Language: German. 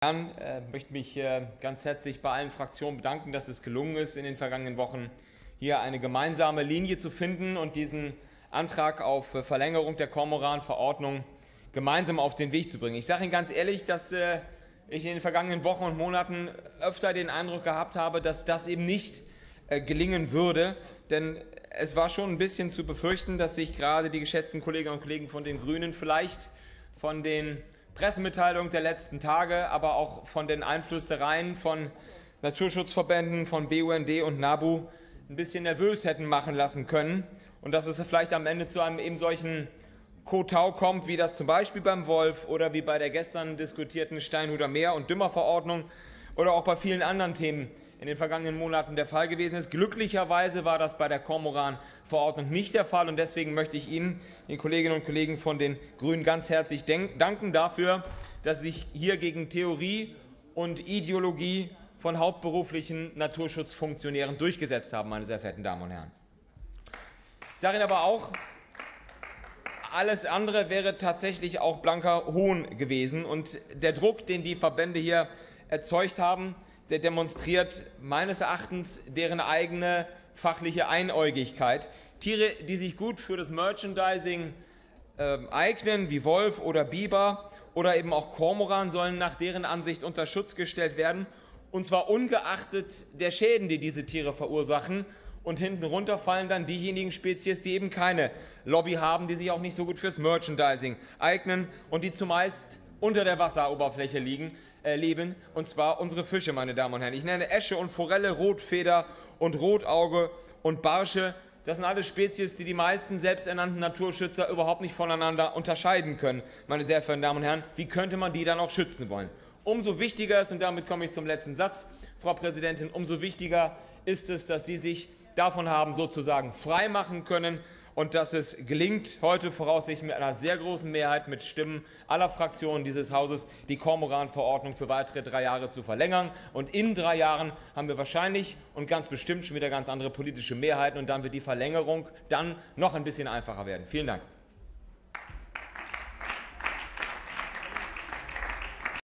Ich möchte mich ganz herzlich bei allen Fraktionen bedanken, dass es gelungen ist, in den vergangenen Wochen hier eine gemeinsame Linie zu finden und diesen Antrag auf Verlängerung der Kormoran-Verordnung gemeinsam auf den Weg zu bringen. Ich sage Ihnen ganz ehrlich, dass ich in den vergangenen Wochen und Monaten öfter den Eindruck gehabt habe, dass das eben nicht gelingen würde, denn es war schon ein bisschen zu befürchten, dass sich gerade die geschätzten Kolleginnen und Kollegen von den Grünen vielleicht von den Pressemitteilungen der letzten Tage, aber auch von den Einflüstereien von Naturschutzverbänden, von BUND und NABU ein bisschen nervös hätten machen lassen können und dass es vielleicht am Ende zu einem eben solchen Kotau kommt, wie das zum Beispiel beim Wolf oder wie bei der gestern diskutierten Steinhuder Meer- und Dümmerverordnung oder auch bei vielen anderen Themen in den vergangenen Monaten der Fall gewesen ist. Glücklicherweise war das bei der Kormoran-Verordnung nicht der Fall und deswegen möchte ich Ihnen, den Kolleginnen und Kollegen von den Grünen, ganz herzlich danken dafür, dass Sie sich hier gegen Theorie und Ideologie von hauptberuflichen Naturschutzfunktionären durchgesetzt haben, meine sehr verehrten Damen und Herren. Ich sage Ihnen aber auch, alles andere wäre tatsächlich auch blanker Hohn gewesen. Und der Druck, den die Verbände hier erzeugt haben, der demonstriert meines Erachtens deren eigene fachliche Einäugigkeit. Tiere, die sich gut für das Merchandising eignen, wie Wolf oder Biber oder eben auch Kormoran, sollen nach deren Ansicht unter Schutz gestellt werden, und zwar ungeachtet der Schäden, die diese Tiere verursachen. Und hinten runterfallen dann diejenigen Spezies, die eben keine Lobby haben, die sich auch nicht so gut fürs Merchandising eignen und die zumeist unter der Wasseroberfläche leben, und zwar unsere Fische, meine Damen und Herren. Ich nenne Äsche und Forelle, Rotfeder und Rotauge und Barsche. Das sind alles Spezies, die die meisten selbsternannten Naturschützer überhaupt nicht voneinander unterscheiden können, meine sehr verehrten Damen und Herren. Wie könnte man die dann auch schützen wollen? Umso wichtiger ist, und damit komme ich zum letzten Satz, Frau Präsidentin, umso wichtiger ist es, dass Sie sich davon haben sozusagen frei machen können und dass es gelingt, heute voraussichtlich mit einer sehr großen Mehrheit mit Stimmen aller Fraktionen dieses Hauses die Kormoran-Verordnung für weitere 3 Jahre zu verlängern. Und in 3 Jahren haben wir wahrscheinlich und ganz bestimmt schon wieder ganz andere politische Mehrheiten, und dann wird die Verlängerung dann noch ein bisschen einfacher werden. Vielen Dank.